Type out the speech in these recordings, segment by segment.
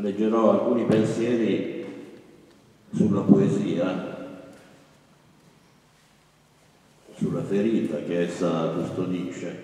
leggerò alcuni pensieri sulla poesia, sulla ferita che essa custodisce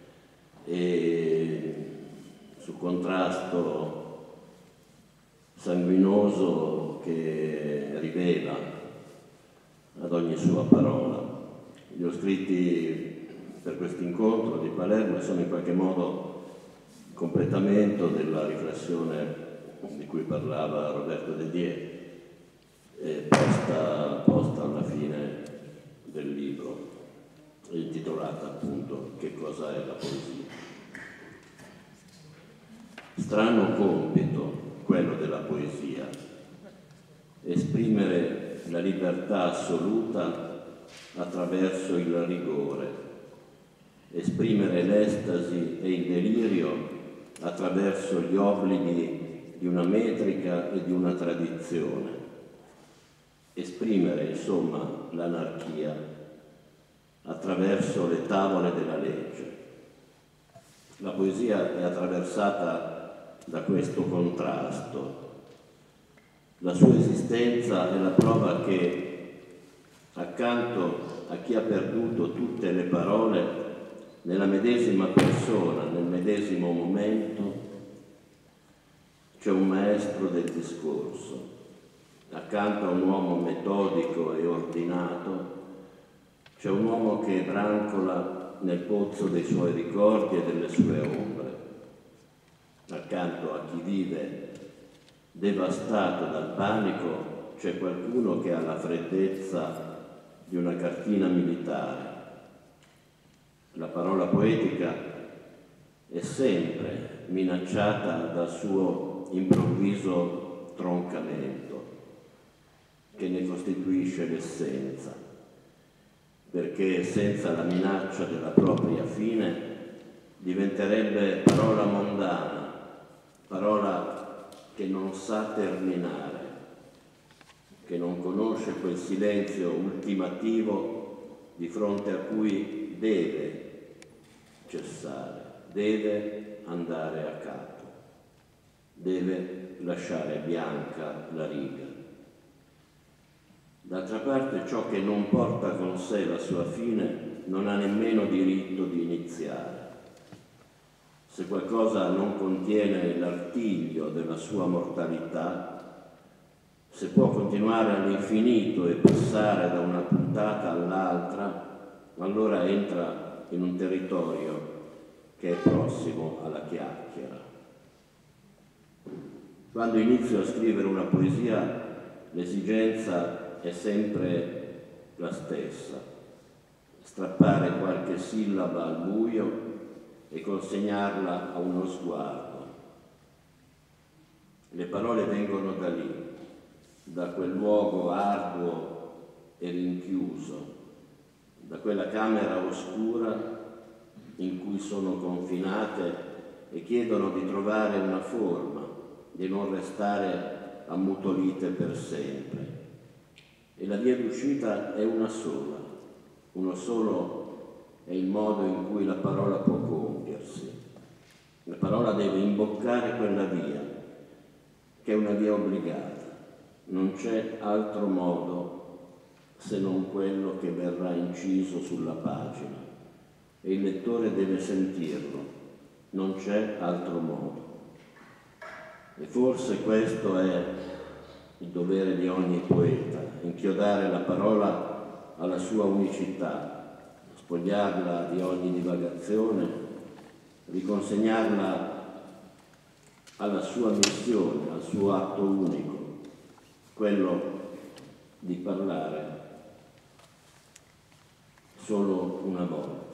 e sul contrasto sanguinoso che rivela ad ogni sua parola. Li ho scritti per questo incontro di Palermo e sono in qualche modo completamento della riflessione di cui parlava Roberto De Die, posta alla fine del libro, intitolata appunto Che cosa è la poesia. Strano compito quello della poesia, esprimere la libertà assoluta attraverso il rigore, esprimere l'estasi e il delirio attraverso gli obblighi di una metrica e di una tradizione, esprimere insomma l'anarchia attraverso le tavole della legge. La poesia è attraversata da questo contrasto. La sua esistenza è la prova che accanto a chi ha perduto tutte le parole, nella medesima persona, nel medesimo momento, c'è un maestro del discorso. Accanto a un uomo metodico e ordinato, c'è un uomo che brancola nel pozzo dei suoi ricordi e delle sue ombre. Accanto a chi vive devastato dal panico, c'è qualcuno che ha la freddezza di una cartina militare. La parola poetica è sempre minacciata dal suo improvviso troncamento, che ne costituisce l'essenza, perché senza la minaccia della propria fine diventerebbe parola mondana, parola che non sa terminare, che non conosce quel silenzio ultimativo di fronte a cui deve cessare, deve andare a capo, deve lasciare bianca la riga. D'altra parte, ciò che non porta con sé la sua fine non ha nemmeno diritto di iniziare. Se qualcosa non contiene l'artiglio della sua mortalità, se può continuare all'infinito e passare da una puntata all'altra, allora entra in un territorio che è prossimo alla chiacchiera. Quando inizio a scrivere una poesia, l'esigenza è sempre la stessa: strappare qualche sillaba al buio e consegnarla a uno sguardo. Le parole vengono da lì, da quel luogo arduo e rinchiuso, da quella camera oscura in cui sono confinate e chiedono di trovare una forma, di non restare ammutolite per sempre. E la via d'uscita è una sola, uno solo è il modo in cui la parola può compiersi. La parola deve imboccare quella via, che è una via obbligata. Non c'è altro modo se non quello che verrà inciso sulla pagina, e il lettore deve sentirlo, non c'è altro modo. E forse questo è il dovere di ogni poeta, inchiodare la parola alla sua unicità, spogliarla di ogni divagazione, riconsegnarla alla sua missione, al suo atto unico, quello di parlare solo una volta.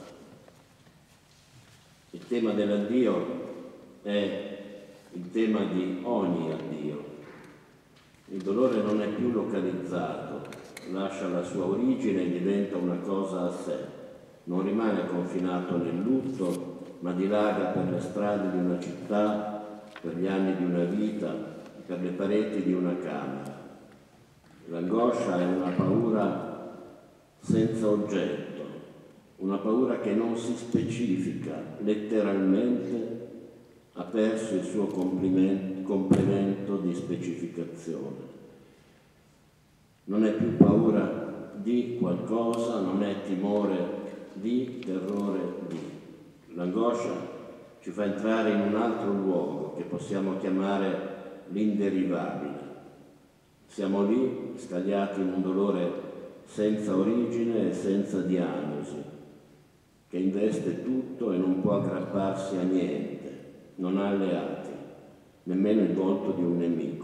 Il tema dell'addio è il tema di ogni addio. Il dolore non è più localizzato, lascia la sua origine e diventa una cosa a sé. Non rimane confinato nel lutto, ma dilaga per le strade di una città, per gli anni di una vita, per le pareti di una camera. L'angoscia è una paura senza oggetto, una paura che non si specifica letteralmente ha perso il suo complemento di specificazione. Non è più paura di qualcosa, non è timore di, terrore di. L'angoscia ci fa entrare in un altro luogo che possiamo chiamare l'inderivabile. Siamo lì, scagliati in un dolore senza origine e senza diagnosi, che investe tutto e non può aggrapparsi a niente, non ha alleati, nemmeno il volto di un nemico.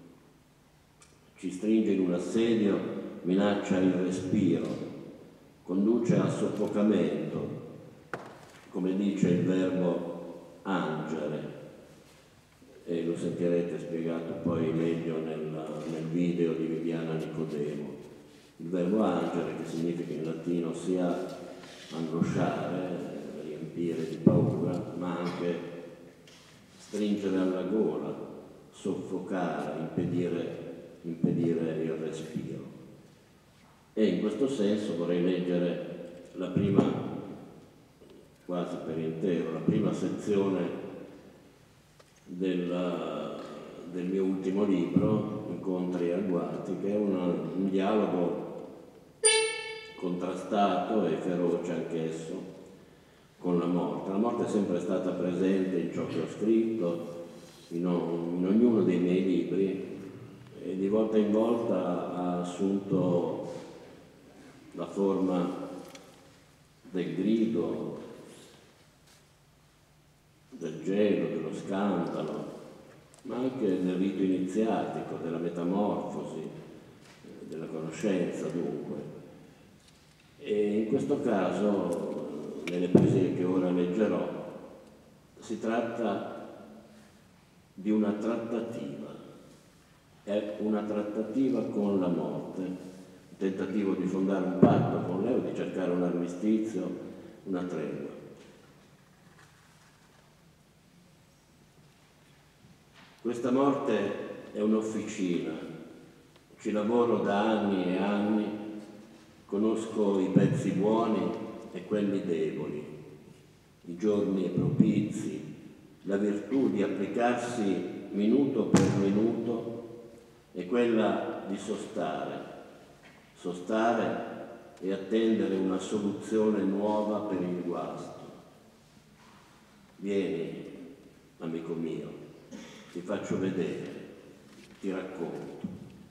Ci stringe in un assedio, minaccia il respiro, conduce al soffocamento, come dice il verbo angere, e lo sentirete spiegato poi meglio nel video di Viviana Nicodemo. Il verbo angere, che significa in latino sia angosciare, riempire di paura, ma anche stringere alla gola, soffocare, impedire il respiro. E in questo senso vorrei leggere la prima, quasi per intero, la prima sezione del mio ultimo libro, Incontri agguati, che è un dialogo contrastato e feroce anch'esso con la morte. La morte è sempre stata presente in ciò che ho scritto, in ognuno dei miei libri, e di volta in volta ha assunto la forma del grido, del gelo, dello scandalo, ma anche del rito iniziatico, della metamorfosi, della conoscenza dunque. E in questo caso, nelle poesie che ora leggerò, si tratta di una trattativa. È una trattativa con la morte, un tentativo di fondare un patto con lei o di cercare un armistizio, una tregua. Questa morte è un'officina, ci lavoro da anni e anni, conosco i pezzi buoni e quelli deboli, i giorni propizi, la virtù di applicarsi minuto per minuto e quella di sostare e attendere una soluzione nuova per il guasto. Vieni, amico mio, ti faccio vedere, ti racconto.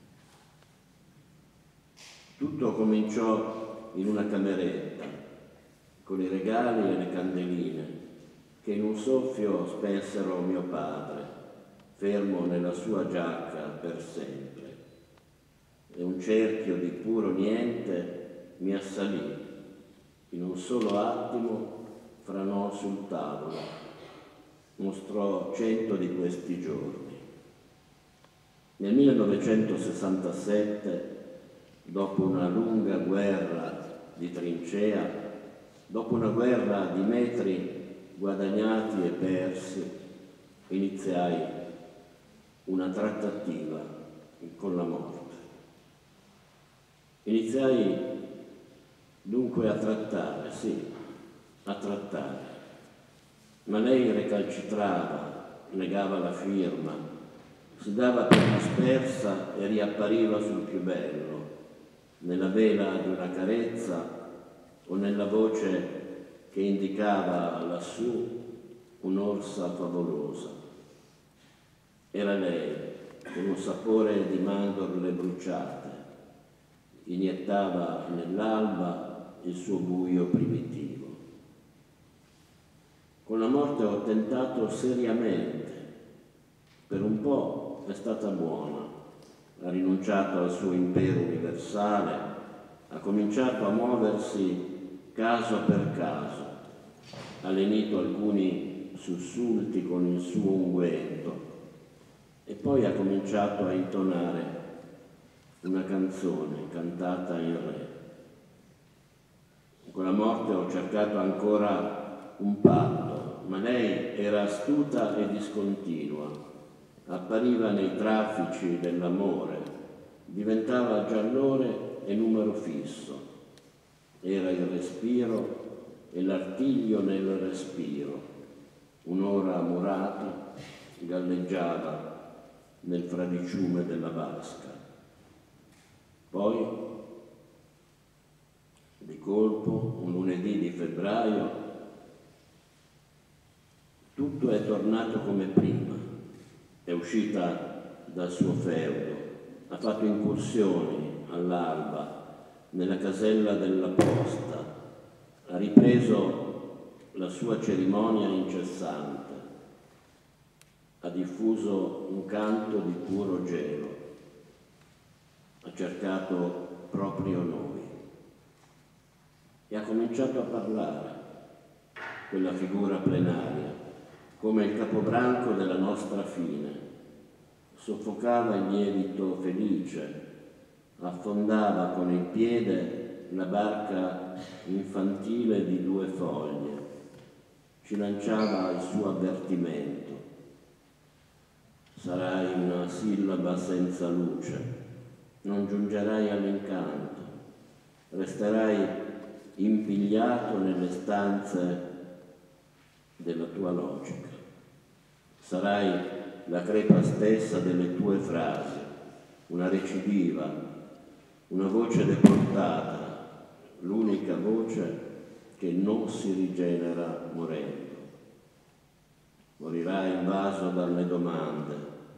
Tutto cominciò in una cameretta, con i regali e le candeline, che in un soffio spensero mio padre, fermo nella sua giacca per sempre. E un cerchio di puro niente mi assalì, in un solo attimo franò sul tavolo, mostrò 100 di questi giorni. Nel 1967, dopo una lunga guerra di trincea, dopo una guerra di metri guadagnati e persi, iniziai una trattativa con la morte. Iniziai dunque a trattare, sì, a trattare, ma lei recalcitrava, negava la firma, si dava per dispersa e riappariva sul più bello, nella vela di una carezza o nella voce che indicava lassù un'orsa favolosa. Era lei, con un sapore di mandorle bruciate, iniettava nell'alba il suo buio primitivo. Con la morte ho tentato seriamente, per un po' è stata buona, ha rinunciato al suo impero universale, ha cominciato a muoversi caso per caso, ha lenito alcuni sussulti con il suo unguento e poi ha cominciato a intonare una canzone cantata in re. Con la morte ho cercato ancora un patto, ma lei era astuta e discontinua, appariva nei traffici dell'amore, diventava giallore e numero fisso, era il respiro e l'artiglio nel respiro, un'ora murata, galleggiava nel fradiciume della vasca. Poi, di colpo, un lunedì di febbraio, tutto è tornato come prima. È uscita dal suo feudo, ha fatto incursioni all'alba nella casella della posta, ha ripreso la sua cerimonia incessante, ha diffuso un canto di puro gelo, ha cercato proprio noi e ha cominciato a parlare, quella figura plenaria, come il capobranco della nostra fine. Soffocava il lievito felice, affondava con il piede la barca infantile di 2 foglie, ci lanciava il suo avvertimento. Sarai una sillaba senza luce, non giungerai all'incanto, resterai impigliato nelle stanze della tua logica. Sarai la crepa stessa delle tue frasi, una recidiva, una voce deportata, l'unica voce che non si rigenera morendo. Morirai invaso dalle domande,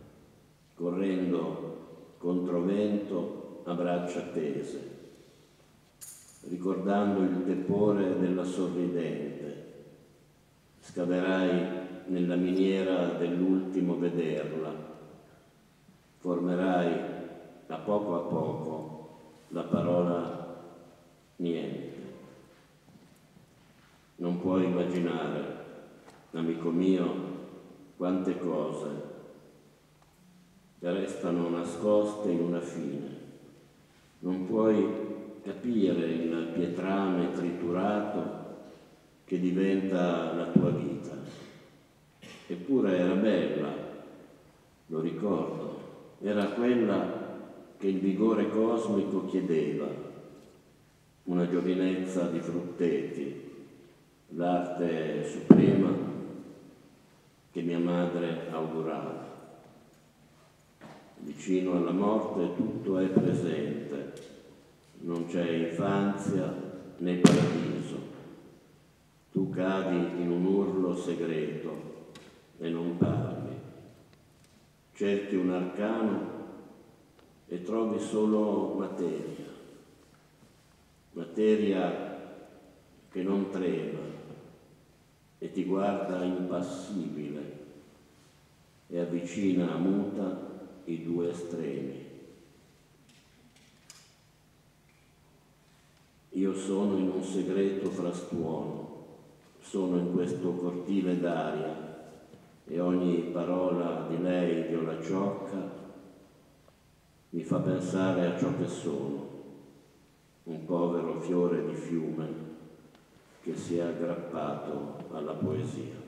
correndo controvento a braccia tese, ricordando il tepore della sorridente. Scaverai nella miniera dell'ultimo vederla, formerai a poco la parola niente. Non puoi immaginare, amico mio, quante cose restano nascoste in una fine. Non puoi capire il pietrame triturato che diventa la tua vita. Eppure era bella, lo ricordo, era quella che il vigore cosmico chiedeva, una giovinezza di frutteti, l'arte suprema che mia madre augurava. Vicino alla morte tutto è presente, non c'è infanzia né paradiso. Tu cadi in un urlo segreto e non parli. Cerchi un arcano e trovi solo materia che non trema e ti guarda impassibile e avvicina muta i 2 estremi. Io sono in un segreto frastuono, sono in questo cortile d'aria e ogni parola di lei violacciocca mi fa pensare a ciò che sono, un povero fiore di fiume che si è aggrappato alla poesia.